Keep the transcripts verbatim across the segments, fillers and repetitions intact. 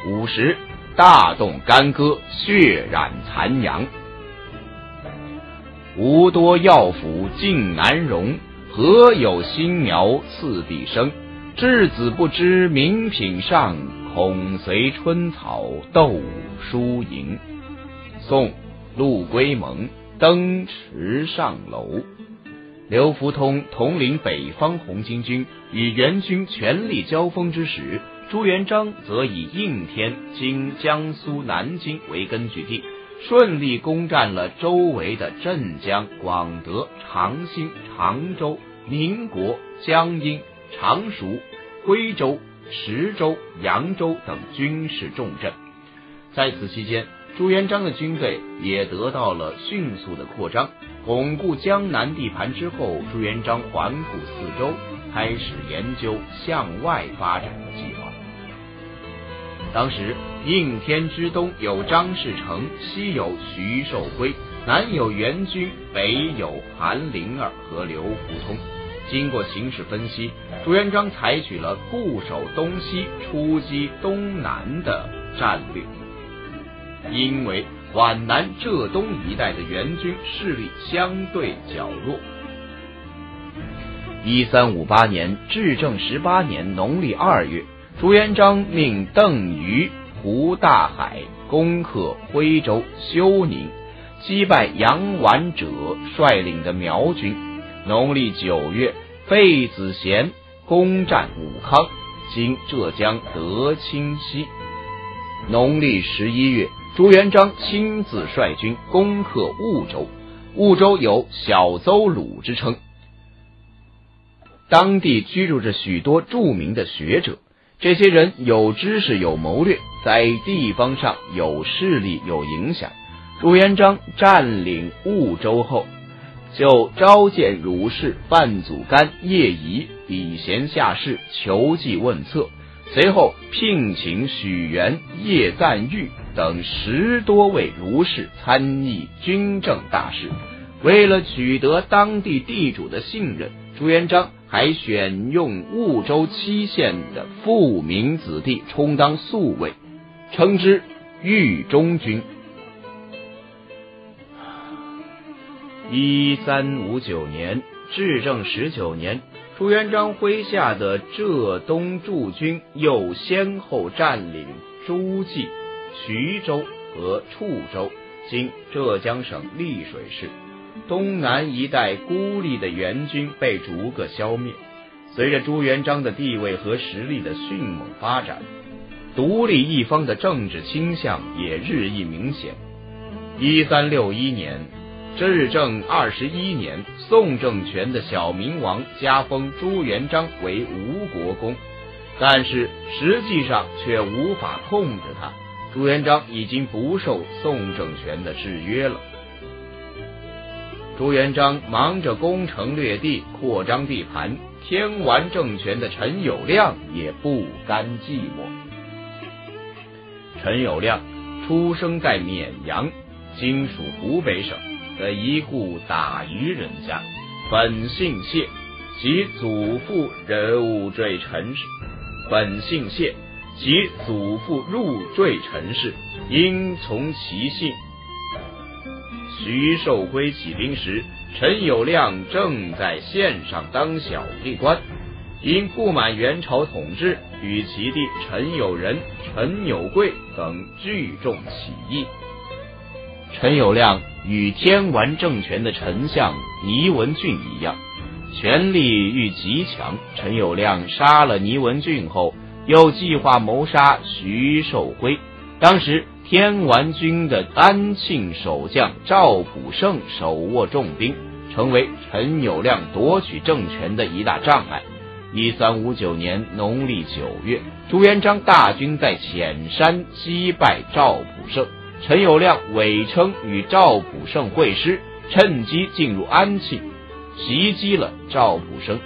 午时，大动干戈，血染残阳。吴多药府尽难容，何有新苗次第生？稚子不知名品上，恐随春草斗输赢。宋陆龟蒙登池上楼。刘福通统领北方红巾军与元军全力交锋之时，朱元璋则以应天经江苏南京为根据地，顺利攻占了周围的镇江、广德、长兴、常州、宁国、江阴、常熟、徽州、池州、扬州等军事重镇。在此期间，朱元璋的军队也得到了迅速的扩张。巩固江南地盘之后，朱元璋环顾四周，开始研究向外发展的计划。当时应天之东有张士诚，西有徐寿辉，南有元军，北有韩林儿和刘福通。经过形势分析，朱元璋采取了固守东西，出击东南的战略。因为皖南、浙东一带的元军势力相对较弱。一三五八年至正十八年农历二月，朱元璋命邓禹、胡大海攻克徽州、休宁，击败杨完者率领的苗军。农历九月，费子贤攻占武康，今浙江德清西。农历十一月，朱元璋亲自率军攻克婺州，婺州有小邹鲁之称。当地居住着许多著名的学者，这些人有知识有谋略，在地方上有势力有影响。朱元璋占领婺州后，就召见儒士范祖干、叶仪，礼贤下士，求计问策。随后聘请许元、叶赞玉等十多位儒士参议军政大事。为了取得当地地主的信任，朱元璋还选用婺州七县的富民子弟充当宿卫，称之豫中军。一三五九年至正十九年，朱元璋麾下的浙东驻军又先后占领诸暨、徐州和处州，今浙江省丽水市。东南一带孤立的元军被逐个消灭。随着朱元璋的地位和实力的迅猛发展，独立一方的政治倾向也日益明显。一三六一年至正二十一年，宋政权的小明王加封朱元璋为吴国公，但是实际上却无法控制他。朱元璋已经不受宋政权的制约了。朱元璋忙着攻城略地，扩张地盘，天完政权的陈友谅也不甘寂寞。陈友谅出生在沔阳，今属湖北省的一户打渔人家，本姓谢，其祖父入赘陈氏，本姓谢，其祖父入赘陈氏，因从其姓。徐寿辉起兵时，陈友谅正在县上当小吏官，因不满元朝统治，与其弟陈友仁、陈友贵等聚众起义。陈友谅与天完政权的丞相倪文俊一样，权力欲极强。陈友谅杀了倪文俊后，又计划谋杀徐寿辉。当时天完军的安庆守将赵普胜手握重兵，成为陈友谅夺取政权的一大障碍。一三五九年农历九月，朱元璋大军在潜山击败赵普胜，陈友谅伪称与赵普胜会师，趁机进入安庆，袭击了赵普胜。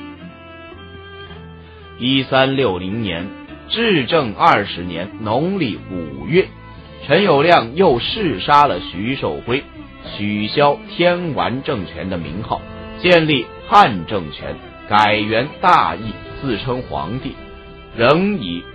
一三六零年至正二十年农历五月，陈友谅又弑杀了徐寿辉，取消天完政权的名号，建立汉政权，改元大义，自称皇帝，仍以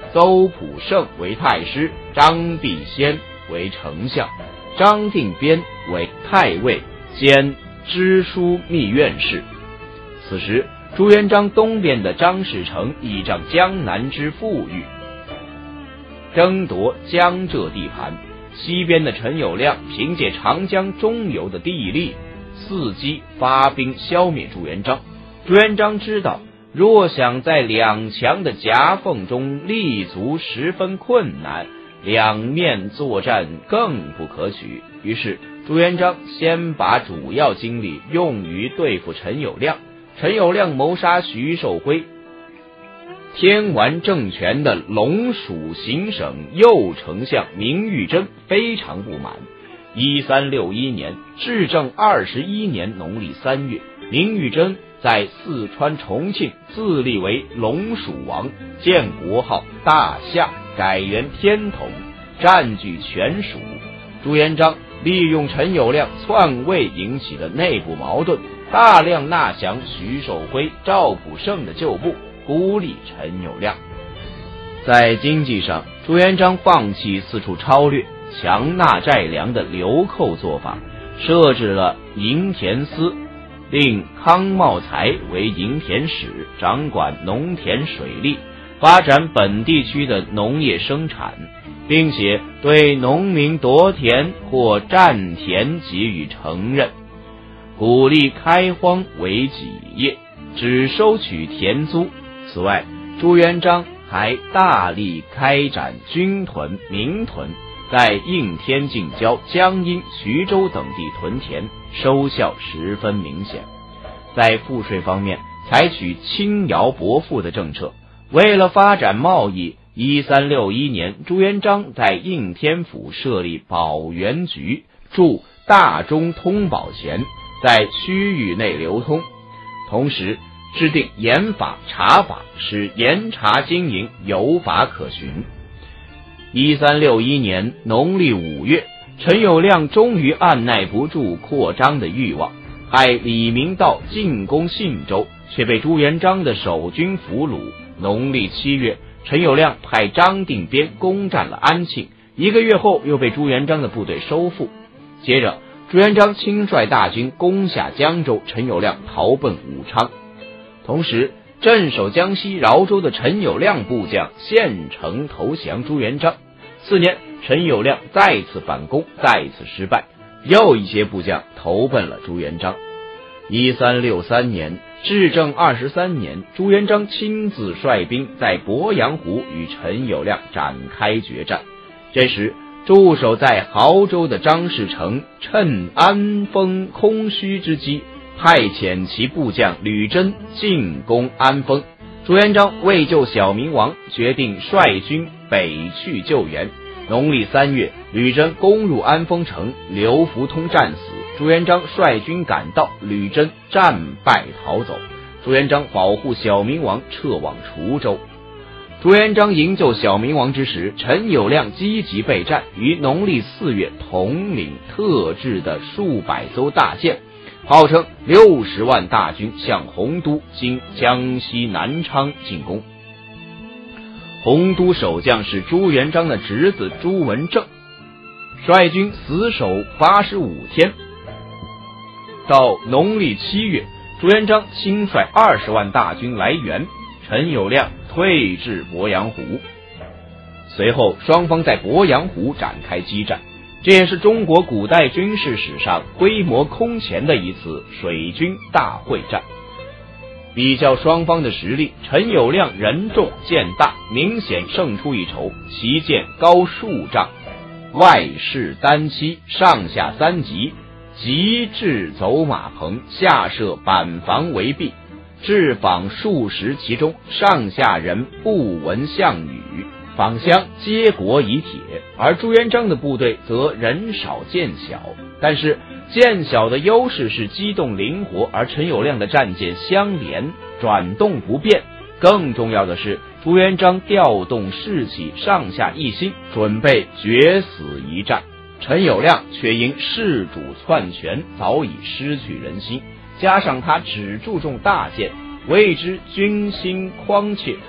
邹普胜为太师，张必先为丞相，张定边为太尉兼知枢密院事。此时朱元璋东边的张士诚倚仗江南之富裕，争夺江浙地盘，西边的陈友谅凭借长江中游的地利，伺机发兵消灭朱元璋。朱元璋知道，若想在两强的夹缝中立足十分困难，两面作战更不可取。于是朱元璋先把主要精力用于对付陈友谅。陈友谅谋杀徐寿辉，天完政权的龙蜀行省右丞相明玉珍非常不满。一三六一年，至正二十一年农历三月，明玉珍在四川重庆自立为龙蜀王，建国号大夏，改元天统，占据全蜀。朱元璋利用陈友谅篡位引起的内部矛盾，大量纳降徐寿辉、赵普胜的旧部，孤立陈友谅。在经济上，朱元璋放弃四处超掠、强纳债粮的流寇做法，设置了营田司，令康茂才为营田使，掌管农田水利，发展本地区的农业生产，并且对农民夺田或占田给予承认，鼓励开荒为己业，只收取田租。此外，朱元璋还大力开展军屯、民屯，在应天、近郊、江阴、徐州等地屯田，收效十分明显。在赋税方面，采取轻徭薄赋的政策。为了发展贸易，一三六一年，朱元璋在应天府设立保元局，铸大中通宝钱，在区域内流通，同时制定盐法、茶法，使盐茶经营有法可循。一三六一年农历五月，陈友谅终于按耐不住扩张的欲望，派李明道进攻信州，却被朱元璋的守军俘虏。农历七月，陈友谅派张定边攻占了安庆，一个月后又被朱元璋的部队收复。接着朱元璋亲率大军攻下江州，陈友谅逃奔武昌。同时，镇守江西饶州的陈友谅部将献城投降朱元璋。次年，陈友谅再次反攻，再次失败，又一些部将投奔了朱元璋。一三六三年，至正二十三年，朱元璋亲自率兵在鄱阳湖与陈友谅展开决战。这时，驻守在亳州的张士诚趁安丰空虚之机，派遣其部将吕珍进攻安丰。朱元璋为救小明王，决定率军北去救援。农历三月，吕珍攻入安丰城，刘福通战死。朱元璋率军赶到，吕珍战败逃走。朱元璋保护小明王撤往滁州。朱元璋营救小明王之时，陈友谅积极备战，于农历四月统领特制的数百艘大舰，号称六十万大军向洪都经江西南昌进攻。洪都守将是朱元璋的侄子朱文正，率军死守八十五天。到农历七月，朱元璋亲率二十万大军来援，陈友谅退至鄱阳湖。随后双方在鄱阳湖展开激战，这也是中国古代军事史上规模空前的一次水军大会战。比较双方的实力，陈友谅人重剑大，明显胜出一筹。其剑高数丈，外饰单漆，上下三级，即置走马棚，下设板房围壁，置坊数十其中，上下人不闻项羽，坊乡皆国以铁。而朱元璋的部队则人少剑小，但是剑小的优势是机动灵活，而陈友谅的战舰相连，转动不便。更重要的是，朱元璋调动士气，上下一心，准备决死一战。陈友谅却因事主篡权，早已失去人心，加上他只注重大舰，谓之军心匡切，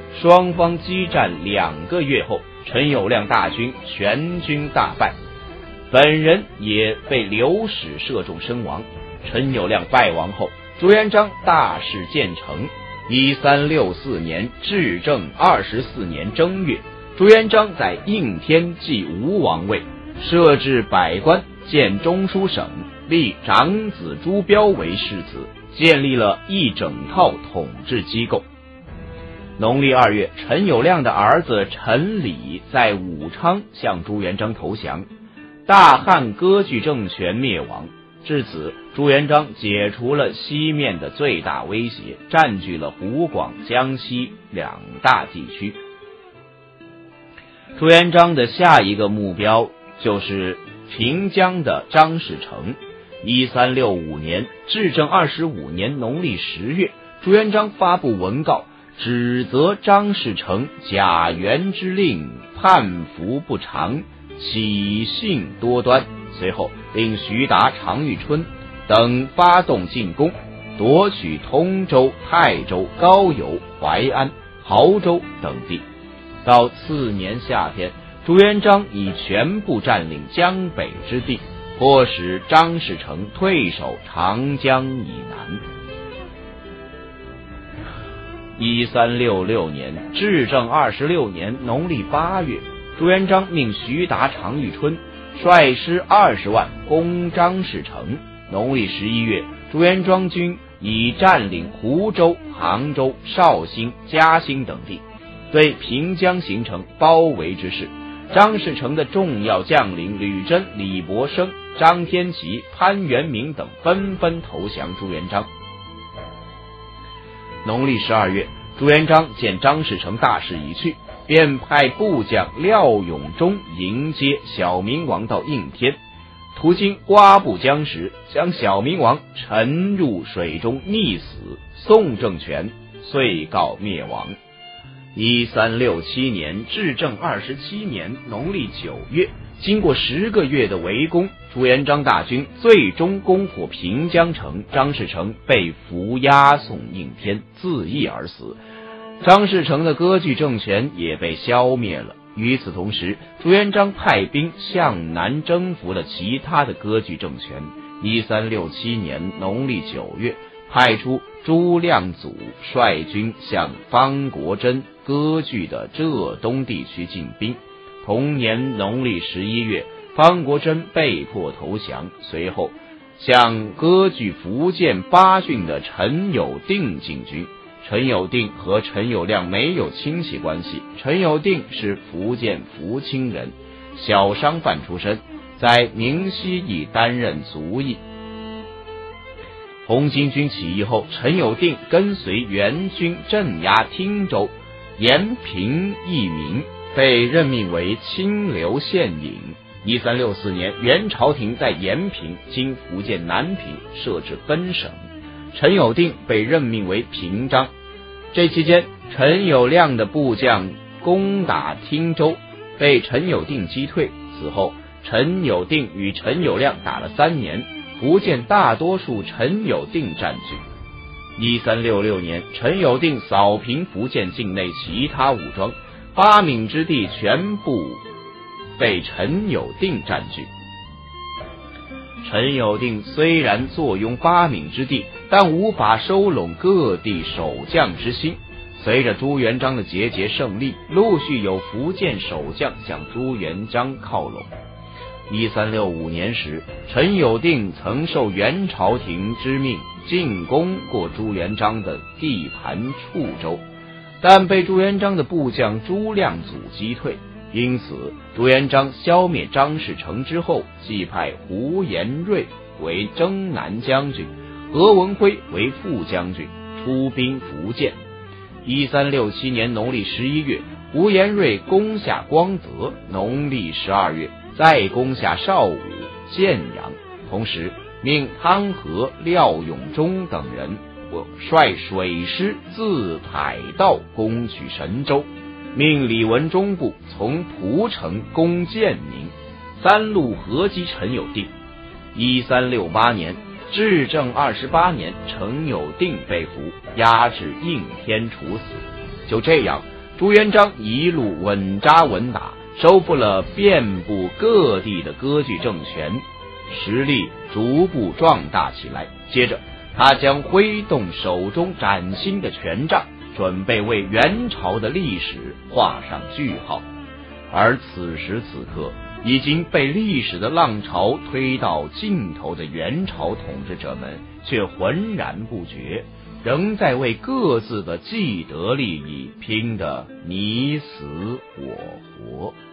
双方激战两个月后，陈友谅大军全军大败，本人也被流矢射中身亡。陈友谅败亡后，朱元璋大事建成。一三六四年至正二十四年正月，朱元璋在应天继吴王位，设置百官，建中书省，立长子朱标为世子，建立了一整套统治机构。农历二月，陈友谅的儿子陈理在武昌向朱元璋投降，大汉割据政权灭亡。至此，朱元璋解除了西面的最大威胁，占据了湖广、江西两大地区。朱元璋的下一个目标就是平江的张士诚。一三六五年至正二十五年农历十月，朱元璋发布文告，指责张士诚假元之令，叛服不常，起性多端。随后令徐达、常遇春等发动进攻，夺取通州、泰州、高邮、淮安、亳州等地。到次年夏天，朱元璋已全部占领江北之地，迫使张士诚退守长江以南。一三六六年至正二十六年农历八月，朱元璋命徐达、常遇春率师二十万攻张士诚。农历十一月，朱元璋军已占领湖州、杭州、绍兴、嘉兴等地，对平江形成包围之势。张士诚的重要将领吕珍、李伯升、张天齐、潘元明等纷纷投降朱元璋。农历十二月，朱元璋见张士诚大势已去，便派部将廖永忠迎接小明王到应天，途经瓜埠江时，将小明王沉入水中溺死，宋政权遂告灭亡。一三六七年至正二十七年农历九月，经过十个月的围攻，朱元璋大军最终攻破平江城，张士诚被俘押送应天，自缢而死。张士诚的割据政权也被消灭了。与此同时，朱元璋派兵向南征服了其他的割据政权。一三六七年农历九月，派出朱亮祖率军向方国珍割据的浙东地区进兵。同年农历十一月，方国珍被迫投降，随后向割据福建巴郡的陈友定进军。陈友定和陈友谅没有亲戚关系，陈友定是福建福清人，小商贩出身，在明溪已担任族役。红巾军起义后，陈友定跟随元军镇压汀州，延平义民，被任命为清流县尹。一三六四年，元朝廷在延平经福建南平设置分省，陈友定被任命为平章。这期间，陈友谅的部将攻打汀州，被陈友定击退。此后，陈友定与陈友谅打了三年，福建大多数陈友定占据。一三六六年，陈友定扫平福建境内其他武装，八闽之地全部被陈友定占据。陈友定虽然坐拥八闽之地，但无法收拢各地守将之心。随着朱元璋的节节胜利，陆续有福建守将向朱元璋靠拢。一三六五年时，陈友定曾受元朝廷之命进攻过朱元璋的地盘处州，但被朱元璋的部将朱亮祖击退。因此，朱元璋消灭张士诚之后，即派胡延瑞为征南将军，何文辉为副将军，出兵福建。一三六七年农历十一月，胡延瑞攻下光泽，农历十二月再攻下邵武、建阳，同时命汤和、廖永忠等人率水师自海道攻取神州，命李文忠部从蒲城攻建宁，三路合击陈友定。一三六八年至正二十八年，陈友定被俘，押至应天处死。就这样， 朱元璋一路稳扎稳打，收复了遍布各地的割据政权，实力逐步壮大起来。接着他将挥动手中崭新的权杖，准备为元朝的历史画上句号。而此时此刻，已经被历史的浪潮推到尽头的元朝统治者们却浑然不觉，仍在为各自的既得利益拼得你死我活。